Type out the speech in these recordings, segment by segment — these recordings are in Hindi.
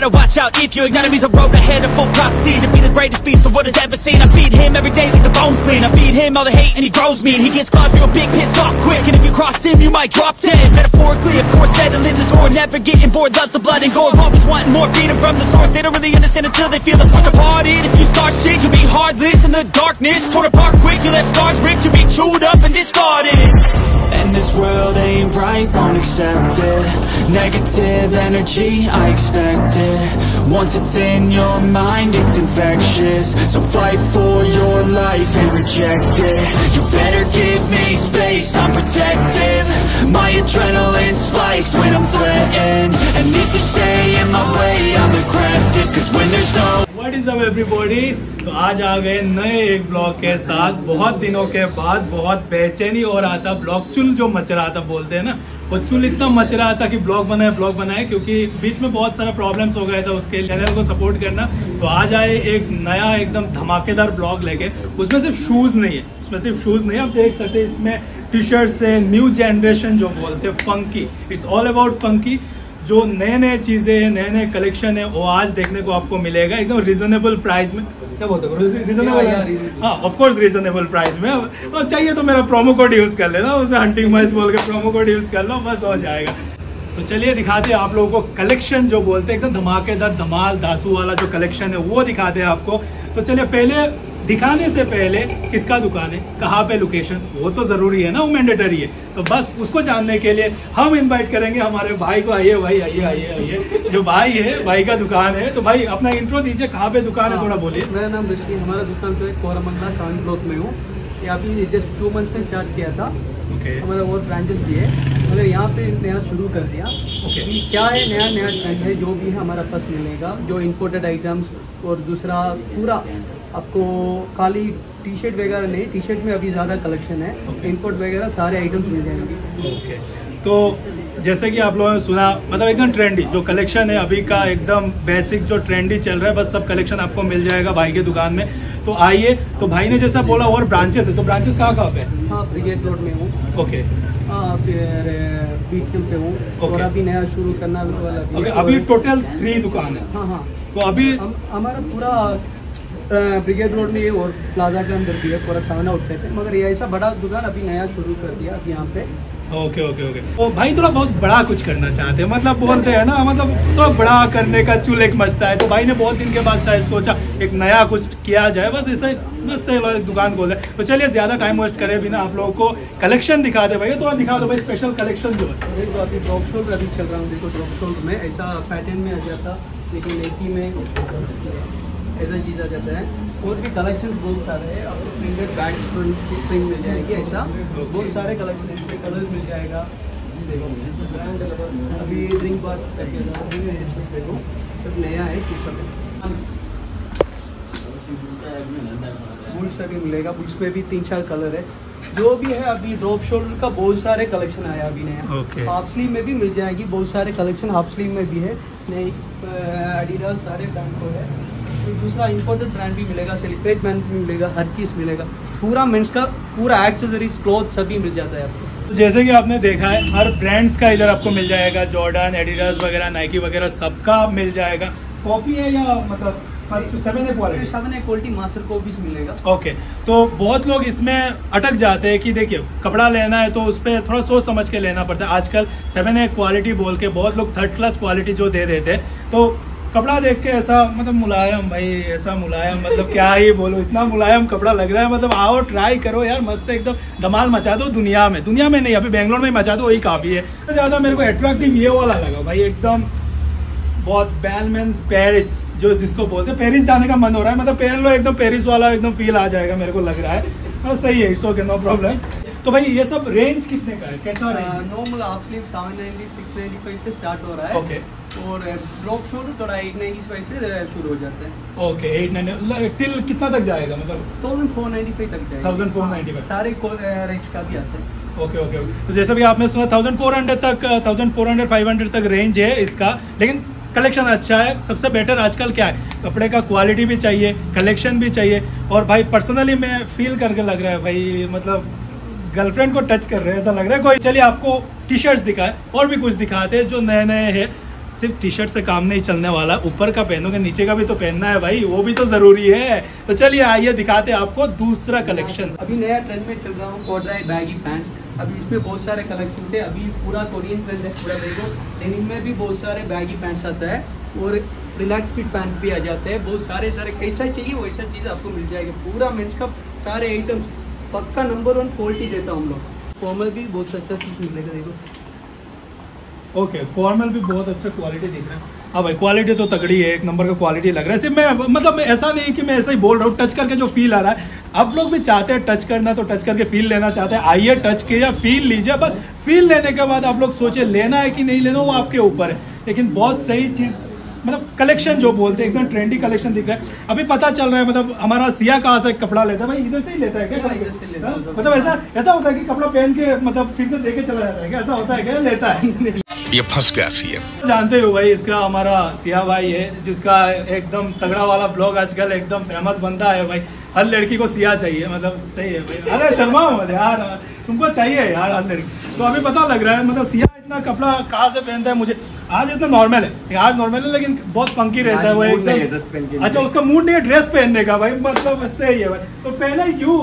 better watch out if your enemy's a road ahead, a full prophecy to be the greatest beast the world has ever seen. I feed him every day like the bones clean. I feed him all the hate and he grows me, and he gets claws real big, pissed off quick. And if you cross him, you might drop dead. Metaphorically, of course, settling the score, never getting bored, loves the blood and gore, always wanting more, freedom from the source. They don't really understand until they feel it. Forced apart it. If you start shit, you'll be heartless in the darkness, torn apart quick. You left scars ripped, you'll be chewed up and discarded. And this world ain't right, won't accept it. Negative energy, I expect it. Once it's in your mind, it's infectious. So fight for your life and reject it. You better give me space, I'm protective. My adrenaline spikes when I'm threatened. And if you stay in my way, I'm aggressive. Cause when there's no What is up everybody? तो आज आ गए नए एक ब्लॉग के साथ। बहुत दिनों के बाद बहुत बेचैनी हो रहा था, ब्लॉग चुल जो मच रहा था बोलते हैं ना, वो चुल इतना मच रहा था कि ब्लॉग बनाए क्योंकि बीच में बहुत सारा प्रॉब्लम्स हो गया था उसके चैनल को सपोर्ट करना। तो आज आए एक नया एकदम धमाकेदार ब्लॉग लेके। उसमें सिर्फ शूज़ नहीं है, आप देख सकते हैं इसमें टी शर्ट से न्यू जनरेशन जो बोलते हैं funky, it's all about funky. जो नए चीज़ें हैं, नए कलेक्शन है, वो आज देखने को आपको मिलेगा एकदम रिजनेबल प्राइस में। क्या बोलते हो रिजनेबल? हाँ, ऑफ कोर्स रिजनेबल प्राइस में। और चाहिए तो मेरा प्रोमो कोड यूज़ कर लेना, उसे हंटिंग माइस बोल के प्रोमो कोड यूज़ कर लो, बस हो जाएगा। तो चलिए दिखाते हैं आप लोगों को कलेक्शन जो बोलते हैं, एकदम धमाकेदार धमाल दासू वाला जो कलेक्शन है वो दिखाते हैं आपको। तो चलिए पहले दिखाने से पहले किसका दुकान है, कहाँ पे लोकेशन, वो तो जरूरी है ना, वो मैंडेटरी है। तो बस उसको जानने के लिए हम इनवाइट करेंगे हमारे भाई को। आइए भाई, आइए। जो भाई है, भाई का दुकान है, तो भाई अपना इंट्रो दीजिए, कहाँ पे दुकान है थोड़ा बोलिए। मेरा नाम ऋषि, हमारा दुकान तो कोरमंगला 7 ब्लॉक में हूँ। यहाँ पे जस्ट 2 मंथ्स में स्टार्ट किया था। हमारा और ब्रांचेस भी है, मगर यहाँ पे नया शुरू कर दिया। क्या है, नया ट्रेंड है, जो भी है हमारा पास मिलेगा। जो इम्पोर्टेड आइटम्स और दूसरा पूरा आपको खाली टी शर्ट वगैरह नहीं, टी शर्ट में अभी ज़्यादा कलेक्शन है, इम्पोर्ट वगैरह सारे आइटम्स मिल जाएंगे। तो जैसे कि आप लोगों ने सुना, मतलब एकदम ट्रेंडी जो कलेक्शन है अभी का, एकदम बेसिक जो ट्रेंडी चल रहा है, बस सब कलेक्शन आपको मिल जाएगा भाई के दुकान में। तो आइए। तो भाई ने जैसा बोला और ब्रांचेस है, तो ब्रांचेस कहाँ पे? हाँ, ब्रिगेड रोड में हूँ। ओके। हाँ, फिर बीच पे हूँ। और अभी नया शुरू करना वाला। अभी टोटल 3 दुकान है। हाँ। तो अभी हमारा पूरा ब्रिगेड रोड में और प्लाजा के अंदर भी है, पूरा 7 आउटलेट है, मगर ये ऐसा बड़ा दुकान अभी नया शुरू कर दिया अभी यहाँ पे। ओके। तो भाई थोड़ा बहुत बड़ा कुछ करना चाहते हैं, मतलब बोलते हैं ना, मतलब तो बड़ा करने का चुल एक मचता है। तो भाई ने बहुत दिन के बाद शायद सोचा एक नया कुछ किया जाए, बस ऐसा मस्त है दुकान खोले। तो चलिए ज्यादा टाइम वेस्ट करे बिना आप लोगों को कलेक्शन दिखा दे भाई, थोड़ा दिखा दो भाई स्पेशल कलेक्शन जो है। देखो अभी ड्रॉप शोल्डर अभी चल रहा हूँ, देखो ड्रॉप शोल्डर में ऐसा पैटर्न में आ जाता, लेकिन एक ही में ऐसा चीज़ आ जाता है। और भी कलेक्शन बहुत सारे हैं, आपको प्रिंटेड बैक प्रिंट मिल जाएगी, ऐसा बहुत सारे कलेक्शन, इसमें कलर मिल जाएगा। देखो अभी रिंग बात करके देखो सब नया है, बुल्स से भी मिलेगा, बुल्स में भी 3-4 कलर है। जो भी है अभी ड्रॉप शोल्डर का बहुत सारे कलेक्शन आया अभी नया। हाफ स्लीव में भी मिल जाएगी बहुत सारे कलेक्शन, हाफ स्लीव में भी है नई एडिडास सारे ब्रांड को है। तो दूसरा इंपोर्टेड ब्रांड भी मिलेगा, सेलिब्रेट ब्रांड भी मिलेगा, हर चीज़ मिलेगा। पूरा मेंस का पूरा एक्सेसरीज क्लॉथ सभी मिल जाता है आपको। तो जैसे कि आपने देखा है, हर ब्रांड्स का इधर आपको मिल जाएगा, जॉर्डन, एडिडास वगैरह, नाइकी वगैरह सबका मिल जाएगा। कॉपी है या मतलब 7A क्वालिटी मास्टर कॉपीज मिलेगा। ओके। तो बहुत लोग इसमें अटक जाते हैं कि देखिए कपड़ा लेना है तो उस पर थोड़ा सोच समझ के लेना पड़ता है। आजकल 7A क्वालिटी बोल के बहुत लोग 3rd क्लास क्वालिटी जो दे देते हैं, तो कपड़ा देख के ऐसा मतलब मुलायम, भाई ऐसा मुलायम, मतलब क्या ही बोलो, इतना मुलायम कपड़ा लग रहा है। मतलब आओ ट्राई करो यार, मस्त एकदम धमाल मचा दो दुनिया में नहीं, अभी बेंगलोर में मचा दो, वही काफ़ी है। ज़्यादा मेरे को अट्रैक्टिव ये वाला लगा भाई, एकदम बहुत बैलमैन पेरिस जो जिसको बोलते हैं, पेरिस जाने का मन हो रहा है, मतलब पहन लो एकदम पेरिस वाला एकदम फील आ जाएगा, मेरे को लग रहा है। सही है, इट्स ओके, नो प्रॉब्लम। तो भाई ये सब रेंज कितने का है, कैसा रेंज? नॉर्मल हाफ स्लीव 790 695 से स्टार्ट हो रहा है। ओके। और ड्रॉप शोल्डर थोड़ा 895 से शुरू हो जाता है। ओके, 890 टिल कितना तक जाएगा, मतलब 1495 तक जाएगा। 1495 सारे रेंज का भी आता है। ओके। तो जैसा भी आपने सुना 1400 तक, 1400 500 तक रेंज है इसका, लेकिन कलेक्शन अच्छा है। सबसे बेटर आजकल क्या है, कपड़े का क्वालिटी भी चाहिए, कलेक्शन भी चाहिए। और भाई पर्सनली मैं फील करके लग रहा है भाई, मतलब गर्लफ्रेंड को टच कर रहे हैं ऐसा लग रहा है कोई। चलिए आपको टी शर्ट्स दिखाए और भी कुछ दिखाते हैं जो नए हैं। सिर्फ टी शर्ट से काम नहीं चलने वाला, ऊपर का पहनोगे नीचे का भी तो पहनना है भाई, वो भी तो जरूरी है। तो चलिए आइए दिखाते हैं आपको दूसरा कलेक्शन। अभी नया ट्रेंड में चल रहा हूँ कॉर्डराई बैगी पैंट्स। अभी इसमें बहुत सारे कलेक्शन है, अभी पूरा कोरियन ट्रेंड है पूरा। देखो डेनिम में भी बहुत सारे बैगी पैंट्स आता है और रिलैक्स फिट पैंट भी आ जाते हैं। बहुत सारे कैसा चाहिए वैसा चीज़ आपको मिल जाएगी। पूरा मेंस का सारे आइटम पक्का नंबर 1 क्वालिटी देता हूँ हम लोग। फॉर्मल भी बहुत अच्छा चीज़ मिलेगा। देखो ओके, फॉर्मल भी बहुत अच्छा क्वालिटी दिख रहा है। हाँ भाई क्वालिटी तो तगड़ी है, एक नंबर का क्वालिटी लग रहा है। सिर्फ मैं मतलब ऐसा नहीं कि मैं ऐसा ही बोल रहा हूँ, टच करके जो फील आ रहा है, आप लोग भी चाहते हैं टच करना तो टच करके फील लेना चाहते हैं, आइए टच कीजिए, फील लीजिए। बस फील लेने के बाद आप लोग सोचिए लेना है कि नहीं लेना, वो आपके ऊपर है। लेकिन बहुत सही चीज़, मतलब कलेक्शन जो बोलते हैं एकदम ट्रेंडी कलेक्शन दिख रहा है। अभी पता चल रहा है मतलब हमारा सिया कहाँ से कपड़ा लेता है भाई, इधर से ही लेता है क्या? इधर से लेता है। मतलब ऐसा होता है कि कपड़ा पहन के मतलब फिर से देके चला जाता है क्या? ऐसा होता है क्या? लेता है ये फंस गया सीएम। जानते हो भाई, इसका हमारा सिया भाई है जिसका एकदम तगड़ा वाला ब्लॉग आजकल एकदम फेमस बनता है भाई। हर लड़की को सिया चाहिए, मतलब सही है भाई। अरे शर्माओ मत यार, तुमको चाहिए यार हर लड़की। तो अभी पता लग रहा है मतलब सिया इतना कपड़ा कहाँ से पहनता है। मुझे आज इतना नॉर्मल है, आज नॉर्मल है लेकिन बहुत फंकी रहता है वो एकदम। अच्छा उसका मूड नहीं है ड्रेस पहनने का भाई, मतलब इससे ही है भाई। तो पहना ही क्यों?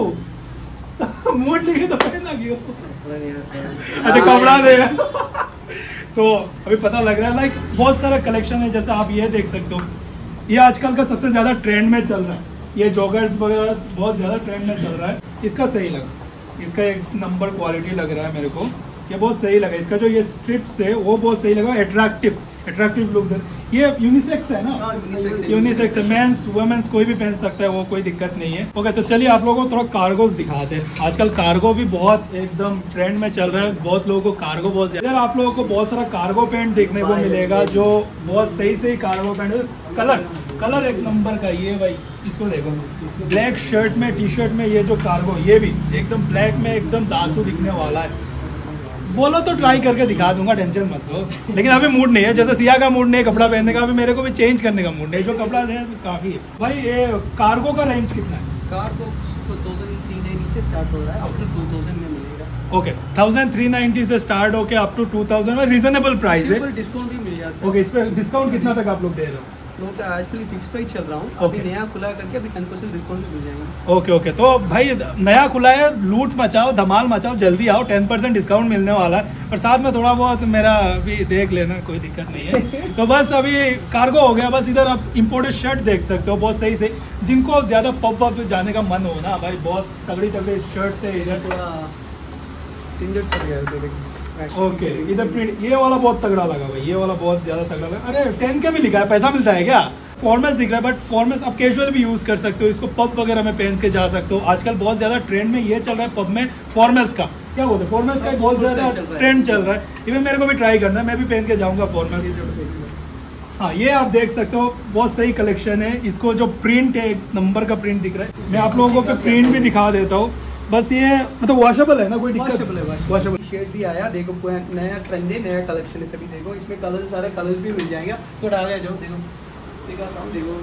मूड नहीं है तो पहनना क्यों? अच्छा कपड़ा देगा। तो अभी पता लग रहा है लाइक बहुत सारा कलेक्शन है। जैसे आप ये देख सकते हो, ये आजकल का सबसे ज्यादा ट्रेंड में चल रहा है। ये जॉगर्स वगैरह बहुत ज्यादा ट्रेंड में चल रहा है। इसका सही लगा, इसका एक नंबर क्वालिटी लग रहा है मेरे को, ये बहुत सही लगा। इसका जो ये स्ट्रिप्स है वो बहुत सही लगा, अट्रैक्टिव लुक। ये यूनिसेक्स है ना? यूनिसेक्स है, मेंस वुमेन्स कोई भी पहन सकता है, वो कोई दिक्कत नहीं है। ओके तो चलिए आप लोगों को थोड़ा कार्गोस दिखाते हैं। आजकल कार्गो भी बहुत एकदम ट्रेंड में चल रहा है, बहुत लोगों को कार्गो बहुत ज्यादा। यार आप लोगों को बहुत सारा कार्गो पैंट देखने को मिलेगा जो बहुत सही कार्गो पैंट। कलर एक नंबर का ये भाई, इसको देखो ब्लैक शर्ट में टी शर्ट में ये जो कार्गो, ये भी एकदम ब्लैक में एकदम दासू दिखने वाला है। बोलो तो ट्राई करके दिखा दूंगा, टेंशन मत लो। लेकिन अभी मूड नहीं है, जैसे सिया का मूड नहीं है कपड़ा पहनने का, अभी मेरे को भी चेंज करने का मूड नहीं है। जो कपड़ा है तो काफी है भाई। ये कार्गो का रेंज कितना है? कार्गो 1390 से स्टार्ट हो रहा है, अप टू 2000 में मिलेगा। ओके 1390 से स्टार्ट होके अप टू 2000 में रीजनेबल प्राइस है। डिस्काउंट भी मिल जाता है। ओके, इस पे डिस्काउंट कितना तक आप लोग दे रहे हो? एक्चुअली फिक्स प्राइस चल रहा हूँ, अभी नया खुला करके अभी 10% डिस्काउंट भी मिल जाएगा। ओके तो भाई नया खुला है, लूट मचाओ, धमाल मचाओ, जल्दी आओ, 10% डिस्काउंट मिलने वाला है। और साथ में थोड़ा बहुत मेरा भी देख लेना, कोई दिक्कत नहीं है। तो बस अभी कार्गो हो गया। बस इधर आप इम्पोर्टेड शर्ट देख सकते हो बहुत सही से। जिनको ज्यादा पब वब जाने का मन हो ना भाई, बहुत तगड़ी शर्ट से इधर थोड़ा ओके इधर प्रिंट ये वाला बहुत तगड़ा लगा भाई, ये वाला बहुत ज्यादा तगड़ा लगा। अरे 10 के भी लिखा है, पैसा मिलता है क्या? फॉर्मल्स दिख रहा है, बट फॉर्मल्स आप कैजुअल भी यूज कर सकते हो, इसको पब वगैरह में पहन के जा सकते हो। आजकल बहुत ज्यादा ट्रेंड में ये चल रहा है पब में फॉर्मल्स का, क्या बोलते हैं फॉर्मल्स का बहुत ज्यादा ट्रेंड चल रहा है। इवन मेरे को भी ट्राई करना है, मैं भी पहन के जाऊंगा फॉर्मल्स। हाँ ये आप देख सकते हो बहुत सही कलेक्शन है। इसको जो प्रिंट है, एक नंबर का प्रिंट दिख रहा है। मैं आप लोगों को प्रिंट भी दिखा देता हूँ। बस ये मतलब वॉशेबल है ना, कोई दिक्कत? वॉशेबल शेड भी आया, देखो नया ट्रेंड है, नया कलेक्शन है। सभी देखो इसमें कलर, सारे कलर्स भी मिल जाएंगे। तो डाल गया जो देखो दिखाता हूँ, देखो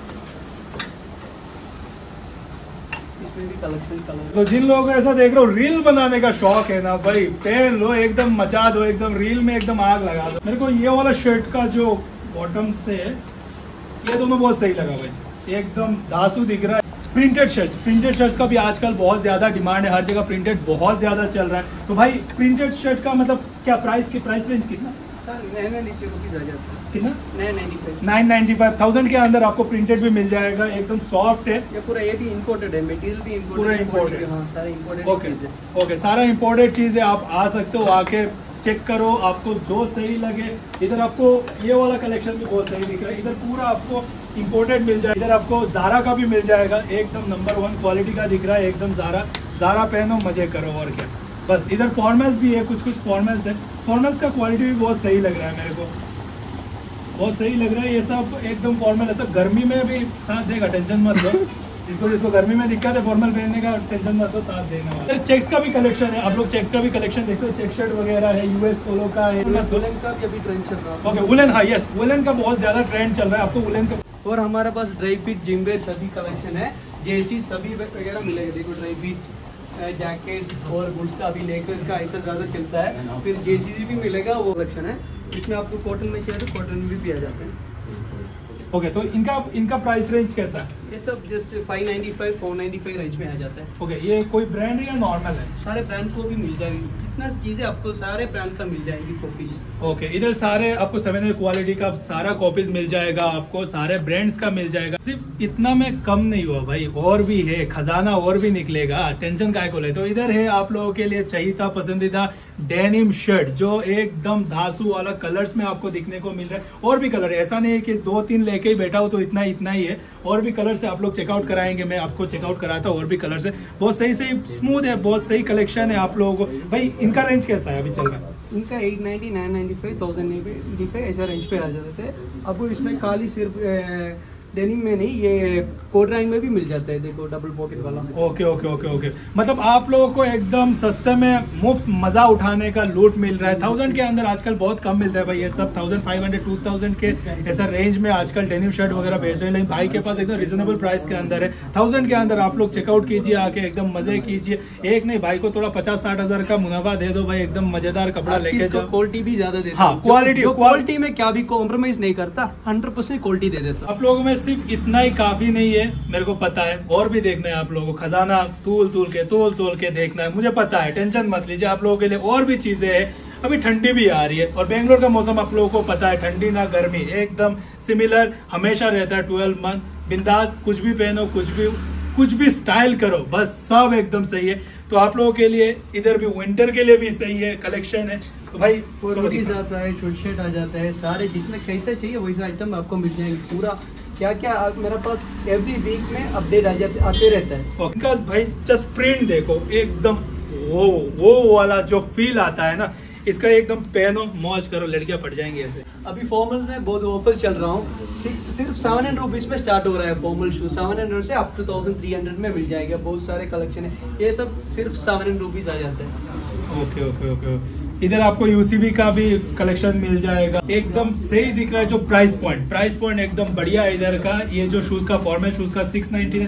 इसमें भी कलेक्शन। तो जिन लोगों को ऐसा देख रहे हो रील बनाने का शौक है ना भाई, पहन लो, एकदम मचा दो, एकदम रील में एकदम आग लगा दो। मेरे को ये वाला शर्ट का जो बॉटम से ये दोनों बहुत सही लगा भाई, एकदम दासू दिख रहा है। प्रिंटेड शर्ट्स का भी आजकल बहुत ज्यादा डिमांड है, हर जगह प्रिंटेड बहुत ज्यादा चल रहा है। तो भाई प्रिंटेड शर्ट का मतलब क्या प्राइस रेंज कितना? सर 995 आ जाता है। कितना? 995 1000 के अंदर आपको प्रिंटेड भी मिल जाएगा, एकदम सॉफ्ट है। ये पूरा ये भी इंपोर्टेड है, मटेरियल भी पूरा इंपोर्टेड। हाँ सारा इंपोर्टेड। ओके सारा इंपोर्टेड चीज है, आप आ सकते हो, आके चेक करो, आपको जो सही लगे। इधर आपको ये वाला कलेक्शन भी बहुत सही दिख रहा है, इधर पूरा आपको इंपोर्टेड मिल जाएगा। इधर आपको ज़ारा का भी मिल जाएगा, एकदम नंबर 1 क्वालिटी का दिख रहा है, एकदम ज़ारा पहनो, मजे करो और क्या। बस इधर फॉर्मल्स भी है, कुछ फॉर्मल्स है। फॉर्मल्स का क्वालिटी भी बहुत सही लग रहा है मेरे को, बहुत सही लग रहा है। ये सब एकदम फॉर्मल, ऐसा गर्मी में भी साथ देगा, टेंशन मत लो। जिसको गर्मी में दिक्कत है फॉर्मल पहनने का, टेंशन मत लो, साथ देने वाला। चेक्स का भी कलेक्शन है, आप लोग चेक्स का भी कलेक्शन देखते हो, चेक शर्ट वगैरह है, यूएस पोलो का है, वुलन का भी अभी ट्रेंड चल रहा है। ओके वुलन, हाँ यस वुलन का बहुत ज्यादा ट्रेंड चल रहा है, आपको वुलन का। और हमारे पास ड्राई फिट, जिम्बे सभी कलेक्शन है, जैसी सभी वगैरह मिलेगा। देखो ड्राई फिट, जैकेट्स और गुड्स का, अभी लेकर्स का ऐसा ज्यादा चलता है। फिर जेसीसी भी मिलेगा, वो कलेक्शन है। इसमें आपको कॉटन में चाहिए तो कॉटन में भी आ जाते हैं। ओके, तो इनका प्राइस रेंज कैसा है? ये सब जस्ट 595 495 रेंज में आ जाता है। ओके, ये कोई ब्रांड है या नॉर्मल है? सारे ब्रांड को भी मिल जाएगी, जितना चीजें आपको सारे ब्रांड का मिल जाएंगी कॉपीज। ओके, इधर सारे आपको 7 क्वालिटी का सारा कॉपीज मिल जाएगा, आपको सारे ब्रांड्स का मिल जाएगा। सिर्फ इतना में कम नहीं हुआ भाई, और भी है, खजाना और भी निकलेगा, टेंशन काय को ले। तो इधर है आप लोगों के लिए चाहिए पसंदीदा डेनिम शर्ट, जो एकदम धांसू वाला कलर्स में आपको दिखने को मिल रहा है। और भी कलर है, ऐसा नहीं है कि 2-3 लेके ही बैठा हो तो इतना ही है, और भी कलर से आप लोग चेकआउट कराएंगे, मैं आपको चेकआउट कराता हूँ। और भी कलर से बहुत सही स्मूथ है, बहुत सही कलेक्शन है आप लोगों को। भाई इनका रेंज कैसा है अभी चल रहा है? इनका 890 995 1095 ऐसा रेंज पे आ जाते थे। अब इसमें खाली सिर्फ डेनिम में नहीं, ये कोट रैंक में भी मिल जाता है, देखो डबल पॉकेट वाला। ओके ओके ओके ओके, मतलब आप लोगों को एकदम सस्ते में मुफ्त मजा उठाने का लूट मिल रहा है। 1000 के अंदर आजकल बहुत कम मिलता है भाई, ये सब 1500 2000 के ऐसा रेंज में आजकल डेनिम शर्ट वगैरह बेच रहे हैं। लेकिन भाई के पास एकदम रिजनेबल प्राइस के अंदर है, 1000 के अंदर आप लोग चेकआउट कीजिए, आके एकदम मजे कीजिए। एक नहीं, भाई को थोड़ा 50-60 हजार का मुनाफा दे दो भाई, एकदम मजेदार कपड़ा लेके जाओ। क्वालिटी भी ज्यादा देता, हाँ क्वालिटी में क्या भी कॉम्प्रोमाइज नहीं करता, 100% क्वालिटी दे देता। आप लोगों में सिर्फ इतना ही काफी नहीं है, मेरे को पता है, और भी देखना है आप लोगों को। खजाना तोल के देखना है, मुझे पता है, टेंशन मत लीजिए। आप लोगों के लिए और भी चीजें हैं। अभी ठंडी भी आ रही है, और बेंगलोर का मौसम आप लोगों को पता है, ठंडी ना गर्मी, एकदम सिमिलर हमेशा रहता है। 12 मंथ बिंदास, कुछ भी पहनो, कुछ भी स्टाइल करो, बस सब एकदम सही है। तो आप लोगों के लिए इधर भी विंटर के लिए भी सही है कलेक्शन है। तो भाई कोटीज आता है, शॉर्ट शर्ट आ जाता है, सारे जितने कैसे चाहिए वैसा आइटम आपको मिल जाएंगे। पूरा क्या मेरे पास एवरी वीक में अपडेट आते रहता है। उनका भाई जस्ट प्रिंट देखो, एकदम वो वाला जो फील आता है ना, इसका एकदम पहनो, मौज करो, लड़कियां पड़ जाएंगी ऐसे। अभी फॉर्मल में बहुत ऑफर चल रहा हूँ, सिर्फ 700 रुपीज में स्टार्ट हो रहा है फॉर्मल शूज। 700 से अप टू 1300 में मिल जाएगा, बहुत सारे कलेक्शन है। ये सब सिर्फ 700 रुपीज आ जाते हैं। ओके ओके ओके, इधर आपको यूसीबी का भी कलेक्शन मिल जाएगा, एकदम सही दिख रहा है। जो प्राइस पॉइंट एकदम बढ़िया है इधर का। ये जो शूज का फॉर्मल शूज का 699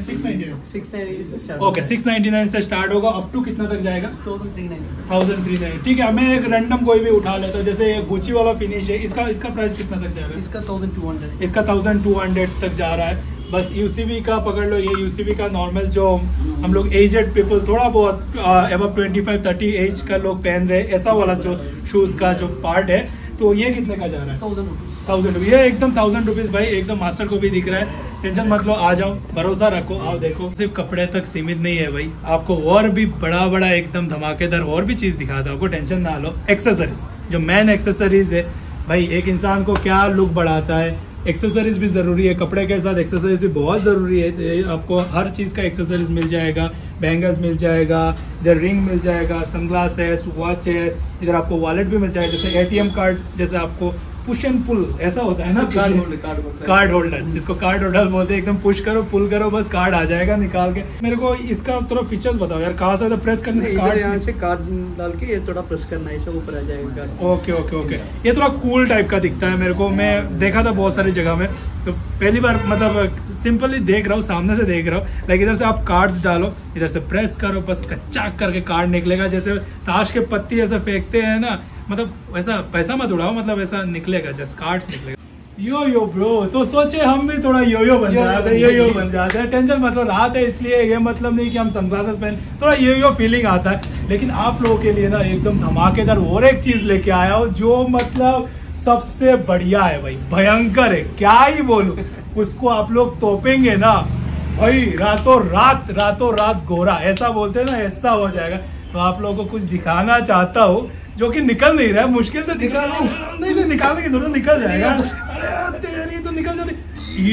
ओके 699 से स्टार्ट होगा, अप टू कितना तक जाएगा? 1390। ठीक है, मैं एक रैंडम कोई भी उठा लेता हूँ, जैसे ये गुची वाला फिनिश है, इसका प्राइस कितना तक जाएगा? इसका 1200। इसका 1200 तक जा रहा है। बस यूसीबी का पकड़ लो, ये यूसीबी का नॉर्मल जो हम लोग एजेड पीपल, थोड़ा बहुत अबव 25-30 एज का लोग पहन रहे, ऐसा वाला जो शूज का जो पार्ट है, तो ये कितने का जा रहा है? 1000 रुपीज। ये एकदम 1000 रुपीज भाई, एकदम मास्टर को भी दिख रहा है। टेंशन मत लो, आ जाओ, भरोसा रखो, आओ देखो। सिर्फ कपड़े तक सीमित नहीं है भाई, आपको और भी बड़ा एकदम धमाकेदार और भी चीज दिखाता हूँ, आपको टेंशन ना लो। एक्सेसरीज, जो मेन एक्सेसरीज है भाई, एक इंसान को क्या लुक बढ़ाता है, एक्सेसरीज भी जरूरी है। कपड़े के साथ एक्सेसरीज भी बहुत जरूरी है। आपको हर चीज का एक्सेसरीज मिल जाएगा, बैंगल्स मिल जाएगा, इधर रिंग मिल जाएगा, सनग्लासेस, वॉचेस, इधर आपको वॉलेट भी मिल जाएगा। जैसे एटीएम कार्ड, जैसे आपको पुश एंड पुल ऐसा होता है ना, कार्ड होल्डर, जिसको कार्ड होल्डर बोलते हैं, एकदम पुश करो, पुल करो, बस कार्ड आ जाएगा निकाल के। मेरे को इसका थोड़ा फीचर्स बताओ यार, कहाँ से प्रेस करने से कार्ड, यहाँ से कार्ड डाल के ये थोड़ा प्रेस करना है, सब ऊपर आ जाएगा। ओके ओके ओके, ये थोड़ा कूल टाइप का दिखता है मेरे को, मैं देखा था बहुत सारी जगह में, तो पहली बार मतलब सिंपली देख रहा हूँ, सामने से देख रहा हूँ। लाइक इधर से आप कार्ड्स डालो, इधर से प्रेस करो, बस कच्चा करके कार्ड निकलेगा। जैसे ताश के पत्ती ऐसे फेंकते हैं ना, मतलब वैसा पैसा मत उड़ाओ, मतलब ऐसा निकलेगा, जस्ट कार्ड्स निकलेगा। यो ब्रो, तो सोचे हम भी थोड़ा यो बन जाते हैं। टेंशन मतलब रात है, इसलिए ये मतलब नहीं कि हम सनग्लासेस पहन, थोड़ा यो फीलिंग आता है। लेकिन आप लोगों के लिए ना एकदम धमाकेदार और एक चीज लेके आया हूँ, जो मतलब सबसे बढ़िया है भाई, भयंकर है, क्या ही बोलूं। उसको आप लोग तोपेंगे ना भाई, रातों रात गोरा, ऐसा बोलते हैं ना, ऐसा हो जाएगा। तो आप लोगों को कुछ दिखाना चाहता हूँ, जो कि निकल नहीं रहा है, मुश्किल से नहीं निकालने की जरूरत, निकल जाएगा। अरे तेरी तो निकल जाती।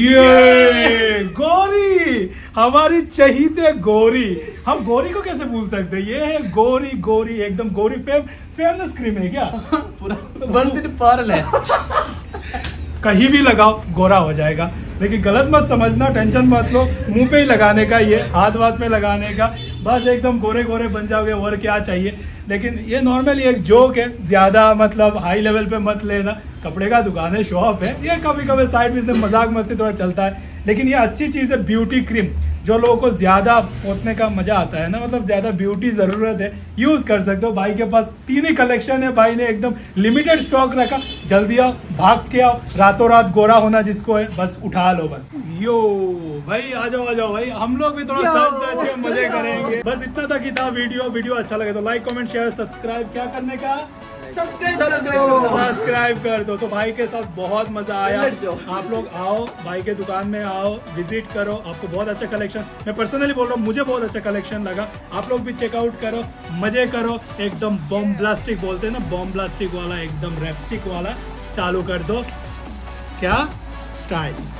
ये गोरी, हमारी चहीते गोरी, हम गोरी को कैसे भूल सकते हैं? ये है गोरी एकदम गोरी, फेमस क्रीम है क्या? पूरा पार्ल है। कहीं भी लगाओ गोरा हो जाएगा, लेकिन गलत मत समझना, टेंशन मत लो। मुंह पे ही लगाने का, ये हाथ में लगाने का, बस एकदम गोरे गोरे बन जाओगे और क्या चाहिए। लेकिन ये नॉर्मली एक जोक है, ज़्यादा मतलब हाई लेवल पे मत लेना। कपड़े का दुकान है, शॉप है, ये कभी कभी साइड बिजनेस मजाक मस्ती थोड़ा चलता है। लेकिन ये अच्छी चीज़ है ब्यूटी क्रीम, जो लोगों को ज़्यादा पोतने का मजा आता है ना, मतलब ज़्यादा ब्यूटी ज़रूरत है, यूज़ कर सकते हो। भाई के पास 3 ही कलेक्शन है, भाई ने एकदम लिमिटेड स्टॉक रखा। जल्दी आओ, भाग के आओ, रातों रात गोरा होना जिसको है बस उठा लो बस। यो भाई आ जाओ भाई, हम लोग भी थोड़ा सच के मजे करेंगे। बस इतना तक ही था वीडियो अच्छा लगे तो लाइक कमेंट शेयर सब्सक्राइब क्या करने का, सब्सक्राइब कर दो। तो भाई के साथ बहुत मजा आया। आप लोग आओ, भाई के दुकान में आओ, विजिट करो, आपको बहुत अच्छा कलेक्शन, मैं पर्सनली बोल रहा हूँ, मुझे बहुत अच्छा कलेक्शन लगा। आप लोग भी चेकआउट करो, मजे करो। एकदम बॉम्ब ब्लास्टिक बोलते हैं ना, बॉम्ब ब्लास्टिक वाला, एकदम रैप्चिक वाला चालू कर दो। क्या स्टाइल।